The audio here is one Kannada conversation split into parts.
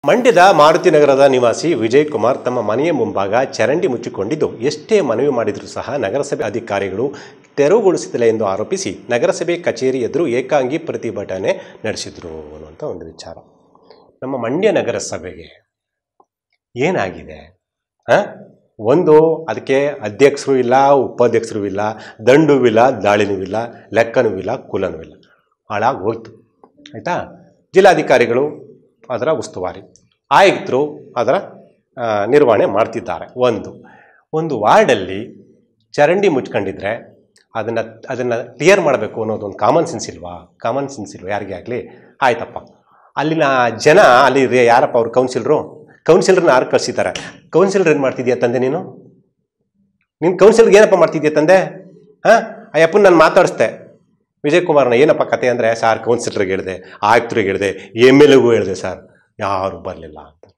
ಮಂಡ್ಯದ ಮಾರುತಿ ನಗರದ ನಿವಾಸಿ ವಿಜಯ್ ಕುಮಾರ್ ತಮ್ಮ ಮನೆಯ ಮುಂಭಾಗ ಚರಂಡಿ ಮುಚ್ಚಿಕೊಂಡಿದ್ದು ಎಷ್ಟೇ ಮನವಿ ಮಾಡಿದರೂ ಸಹ ನಗರಸಭೆ ಅಧಿಕಾರಿಗಳು ತೆರವುಗೊಳಿಸುತ್ತಿಲ್ಲ ಎಂದು ಆರೋಪಿಸಿ ನಗರಸಭೆ ಕಚೇರಿ ಎದುರು ಏಕಾಂಗಿ ಪ್ರತಿಭಟನೆ ನಡೆಸಿದರು ಅನ್ನುವಂಥ ಒಂದು ವಿಚಾರ. ನಮ್ಮ ಮಂಡ್ಯ ನಗರಸಭೆಗೆ ಏನಾಗಿದೆ? ಒಂದು ಅದಕ್ಕೆ ಅಧ್ಯಕ್ಷರು ಇಲ್ಲ, ಉಪಾಧ್ಯಕ್ಷರು ಇಲ್ಲ, ದಂಡೂ ಇಲ್ಲ, ದಾಳಿನೂ ಇಲ್ಲ, ಲೆಕ್ಕನೂ ಇಲ್ಲ, ಕುಲನೂ ಇಲ್ಲ, ಹಾಳಾಗಿ ಹೋಯ್ತು. ಆಯಿತಾ? ಜಿಲ್ಲಾಧಿಕಾರಿಗಳು ಅದರ ಉಸ್ತುವಾರಿ, ಆಯುಕ್ತರು ಅದರ ನಿರ್ವಹಣೆ ಮಾಡ್ತಿದ್ದಾರೆ. ಒಂದು ವಾರ್ಡಲ್ಲಿ ಚರಂಡಿ ಮುಚ್ಕೊಂಡಿದ್ರೆ ಅದನ್ನು ಕ್ಲಿಯರ್ ಮಾಡಬೇಕು ಅನ್ನೋದೊಂದು ಕಾಮನ್ ಸೆನ್ಸ್ ಇಲ್ವಾ? ಯಾರಿಗೇ ಆಗಲಿ ಆಯ್ತಪ್ಪ. ಅಲ್ಲಿನ ಜನ ಅಲ್ಲಿ ಯಾರಪ್ಪ ಅವ್ರು ಕೌನ್ಸಿಲರ್ನ ಯಾರು ಕಳಿಸಿದ್ದಾರೆ? ಕೌನ್ಸಿಲರ್ ಏನು ಮಾಡ್ತಿದ್ಯಾ ತಂದೆ? ನೀನು ಕೌನ್ಸಿಲರ್ಗೆ ಏನಪ್ಪ ಮಾಡ್ತಿದ್ಯಾ ತಂದೆ? ಅಯ್ಯಪ್ಪನ ನಾನು ಮಾತಾಡಿಸ್ದೆ ವಿಜಯ್ ಕುಮಾರ್ನ, ಏನಪ್ಪ ಕತೆ ಅಂದರೆ, ಸಾರ್ ಕೌನ್ಸಿಲರ್ಗೆ ಹೇಳಿದೆ, ಆಯುಕ್ತರಿಗೆ ಹೇಳಿದೆ, MLAಗೂ ಹೇಳಿದೆ ಸರ್, ಯಾರು ಬರಲಿಲ್ಲ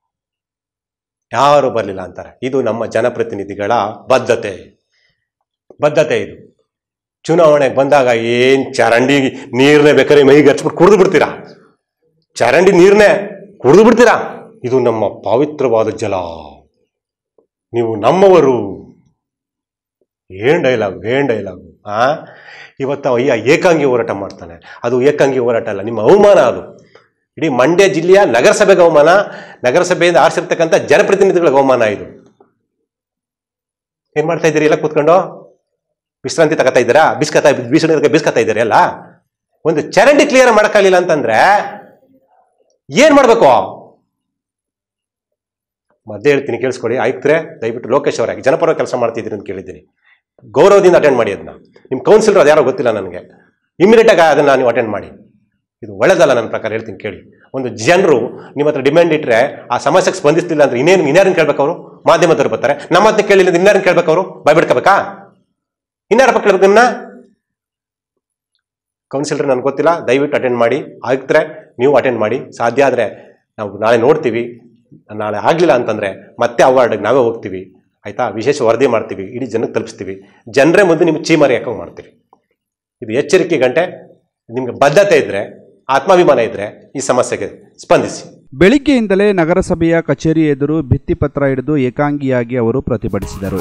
ಅಂತಾರೆ. ಇದು ನಮ್ಮ ಜನಪ್ರತಿನಿಧಿಗಳ ಬದ್ಧತೆ ಇದು. ಚುನಾವಣೆಗೆ ಬಂದಾಗ ಏನು ಚರಂಡಿ ನೀರನ್ನೇ ಬೇಕಾದ್ರೆ ಮೈಗೆ ಹಚ್ಬಿಟ್ಟು ಕುಡಿದು ಬಿಡ್ತೀರಾ, ಚರಂಡಿ ನೀರನ್ನೇ ಕುಡಿದು ಬಿಡ್ತೀರಾ. ಇದು ನಮ್ಮ ಪವಿತ್ರವಾದ ಜಲ, ನೀವು ನಮ್ಮವರು. ಏನ್ ಡೈಲಾಗು. ಇವತ್ತು ಏಕಾಂಗಿ ಹೋರಾಟ ಮಾಡ್ತಾನೆ. ಅದು ಏಕಾಂಗಿ ಹೋರಾಟ ಅಲ್ಲ, ನಿಮ್ಮ ಅವಮಾನ ಅದು. ಇಡೀ ಮಂಡ್ಯ ಜಿಲ್ಲೆಯ ನಗರಸಭೆಗೆ ಅವಮಾನ, ನಗರಸಭೆಯಿಂದ ಆರಿಸಿರ್ತಕ್ಕಂಥ ಜನಪ್ರತಿನಿಧಿಗಳಿಗೆ ಅವಮಾನ ಇದು. ಏನ್ ಮಾಡ್ತಾ ಇದ್ದೀರಿ? ಎಲ್ಲ ಕೂತ್ಕೊಂಡು ವಿಶ್ರಾಂತಿ ತಗೋತಾ ಇದ್ದೀರಾ? ಬಿಸ್ಕತ್ತಾ ಇದ್ದೀರಿ ಎಲ್ಲ. ಒಂದು ಚರಂಡಿ ಕ್ಲಿಯರ್ ಮಾಡೋಕ್ಕಾಗಲಿಲ್ಲ ಅಂತಂದ್ರೆ ಏನ್ ಮಾಡ್ಬೇಕು? ಮಧ್ಯೆ ಹೇಳ್ತೀನಿ, ಕೇಳಿಸ್ಕೊಳ್ಳಿ ಆಯುಕ್ತರೇ, ದಯವಿಟ್ಟು ಲೋಕೇಶ್ ಅವರಾಗಿ ಜನಪರ ಕೆಲಸ ಮಾಡ್ತಿದ್ದೀರಿ ಅಂತ ಕೇಳಿದ್ದೀನಿ, ಗೌರವದಿಂದ ಅಟೆಂಡ್ ಮಾಡಿ. ಅದನ್ನ ನಿಮ್ಮ ಕೌನ್ಸಿಲರ್ ಅದು ಯಾರೋ ಗೊತ್ತಿಲ್ಲ ನನಗೆ, ಇಮಿಡಿಯೇಟಾಗಿ ಅದನ್ನು ನೀವು ಅಟೆಂಡ್ ಮಾಡಿ. ಇದು ಒಳ್ಳೆದಲ್ಲ ನನ್ನ ಪ್ರಕಾರ, ಹೇಳ್ತೀನಿ ಕೇಳಿ. ಒಂದು ಜನರು ನಿಮ್ಮ ಹತ್ರ ಡಿಮ್ಯಾಂಡ್ ಇಟ್ಟರೆ ಆ ಸಮಸ್ಯೆಗೆ ಸ್ಪಂದಿಸ್ತಿಲ್ಲ ಅಂದ್ರೆ ಇನ್ಯಾರನ್ನು ಕೇಳ್ಬೇಕು ಅವರು? ಮಾಧ್ಯಮದವ್ರು ಬರ್ತಾರೆ. ನಮ್ಮ ಹತ್ರ ಕೇಳಿಲ್ಲ, ಇನ್ಯಾರನ್ನು ಕೇಳ್ಬೇಕು ಅವರು? ಬಾಯ್ಬಿಡ್ಕೋಬೇಕಾ? ಇನ್ಯಾರಪ್ಪ ಕೇಳ್ಬೇಕು ನಿನ್ನ? ಕೌನ್ಸಿಲರ್ ನನಗೆ ಗೊತ್ತಿಲ್ಲ, ದಯವಿಟ್ಟು ಅಟೆಂಡ್ ಮಾಡಿ. ಆಯುಕ್ತರೆ ನೀವು ಅಟೆಂಡ್ ಮಾಡಿ. ಸಾಧ್ಯ ಆದರೆ ನಾವು ನಾಳೆ ನೋಡ್ತೀವಿ, ನಾಳೆ ಆಗಲಿಲ್ಲ ಅಂತಂದರೆ ಮತ್ತೆ ಆ ವಾರ್ಡ್ಗೆ ನಾವೇ ಹೋಗ್ತೀವಿ. ಆಯಿತಾ? ವಿಶೇಷ ವರದಿ ಮಾಡ್ತೀವಿ, ಇಡೀ ಜನಕ್ಕೆ ತಲುಪಿಸ್ತೀವಿ. ಜನರೇ ಮುಂದೆ ನಿಮ್ಗೆ ಚೀಮಾರಿ ಹಾಕಂಗೆ ಮಾಡ್ತೀವಿ. ಇದು ಎಚ್ಚರಿಕೆ ಗಂಟೆ. ನಿಮ್ಗೆ ಬದ್ಧತೆ ಇದ್ದರೆ, ಆತ್ಮಾಭಿಮಾನ ಇದ್ದರೆ ಈ ಸಮಸ್ಯೆಗೆ ಸ್ಪಂದಿಸಿ. ಬೆಳಿಗ್ಗೆಯಿಂದಲೇ ನಗರಸಭೆಯ ಕಚೇರಿ ಎದುರು ಭಿತ್ತಿಪತ್ರ ಹಿಡಿದು ಏಕಾಂಗಿಯಾಗಿ ಅವರು ಪ್ರತಿಭಟಿಸಿದರು.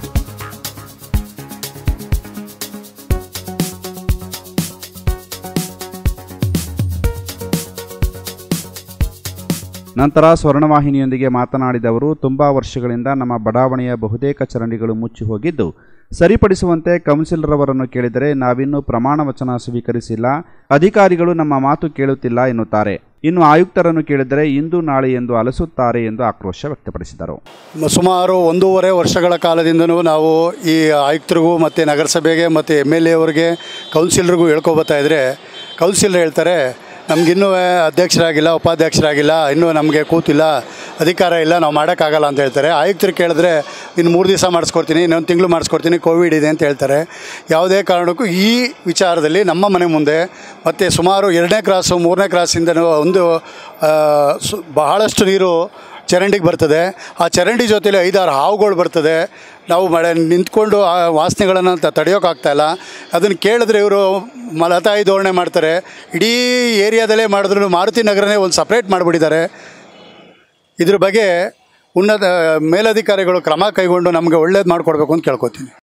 ನಂತರ ಸ್ವರ್ಣವಾಹಿನಿಯೊಂದಿಗೆ ಮಾತನಾಡಿದ ಅವರು, ತುಂಬಾ ವರ್ಷಗಳಿಂದ ನಮ್ಮ ಬಡಾವಣೆಯ ಬಹುತೇಕ ಚರಂಡಿಗಳು ಮುಚ್ಚಿ ಹೋಗಿದ್ದು ಸರಿಪಡಿಸುವಂತೆ ಕೌನ್ಸಿಲರ್ ಅವರನ್ನು ಕೇಳಿದರೆ ನಾವಿನ್ನೂ ಪ್ರಮಾಣ ವಚನ ಸ್ವೀಕರಿಸಿಲ್ಲ, ಅಧಿಕಾರಿಗಳು ನಮ್ಮ ಮಾತು ಕೇಳುತ್ತಿಲ್ಲ ಎನ್ನುತ್ತಾರೆ. ಇನ್ನು ಆಯುಕ್ತರನ್ನು ಕೇಳಿದರೆ ಇಂದು ನಾಳೆ ಎಂದು ಅಲಸುತ್ತಾರೆ ಎಂದು ಆಕ್ರೋಶ ವ್ಯಕ್ತಪಡಿಸಿದರು. ಸುಮಾರು 1.5 ವರ್ಷಗಳ ಕಾಲದಿಂದನೂ ನಾವು ಈ ಆಯುಕ್ತರಿಗೂ ಮತ್ತು ನಗರಸಭೆಗೆ ಮತ್ತು MLA ಅವರಿಗೆ ಕೌನ್ಸಿಲರ್ಗೂ ಹೇಳ್ಕೊಬತ್ತಾ ಇದ್ದರೆ, ಕೌನ್ಸಿಲರ್ ಹೇಳ್ತಾರೆ ನಮಗಿನ್ನೂ ಅಧ್ಯಕ್ಷರಾಗಿಲ್ಲ, ಉಪಾಧ್ಯಕ್ಷರಾಗಿಲ್ಲ, ಇನ್ನೂ ನಮಗೆ ಕೂತಿಲ್ಲ, ಅಧಿಕಾರ ಇಲ್ಲ, ನಾವು ಮಾಡೋಕ್ಕಾಗಲ್ಲ ಅಂತ ಹೇಳ್ತಾರೆ. ಆಯುಕ್ತರು ಕೇಳಿದ್ರೆ ಇನ್ನು 3 ದಿವಸ ಮಾಡಿಸ್ಕೊಡ್ತೀನಿ, ಇನ್ನೊಂದು ತಿಂಗಳು ಮಾಡಿಸ್ಕೊಡ್ತೀನಿ, ಕೋವಿಡ್ ಇದೆ ಅಂತ ಹೇಳ್ತಾರೆ. ಯಾವುದೇ ಕಾರಣಕ್ಕೂ ಈ ವಿಚಾರದಲ್ಲಿ ನಮ್ಮ ಮನೆ ಮುಂದೆ ಮತ್ತು ಸುಮಾರು 2ನೇ ಕ್ರಾಸು 3ನೇ ಕ್ರಾಸಿಂದನೂ ಬಹಳಷ್ಟು ನೀರು ಚರಂಡಿಗೆ ಬರ್ತದೆ. ಆ ಚರಂಡಿ ಜೊತೆಲಿ 5-6 ಹಾವುಗಳು ಬರ್ತದೆ. ನಾವು ನಿಂತ್ಕೊಂಡು ಆ ವಾಸನೆಗಳನ್ನು ತಡೆಯೋಕ್ಕಾಗ್ತಾಯಿಲ್ಲ. ಅದನ್ನು ಕೇಳಿದ್ರೆ ಇವರು ಮಲತಾಯಿ ಧೋರಣೆ ಮಾಡ್ತಾರೆ. ಇಡೀ ಏರಿಯಾದಲ್ಲೇ ಮಾಡಿದ್ರು ಮಾರುತಿ ನಗರನೇ ಒಂದು ಸಪ್ರೇಟ್ ಮಾಡಿಬಿಟ್ಟಿದ್ದಾರೆ. ಇದ್ರ ಬಗ್ಗೆ ಉನ್ನತ ಮೇಲಧಿಕಾರಿಗಳು ಕ್ರಮ ಕೈಗೊಂಡು ನಮಗೆ ಒಳ್ಳೇದು ಮಾಡಿಕೊಡ್ಬೇಕು ಅಂತ ಕೇಳ್ಕೊತೀನಿ.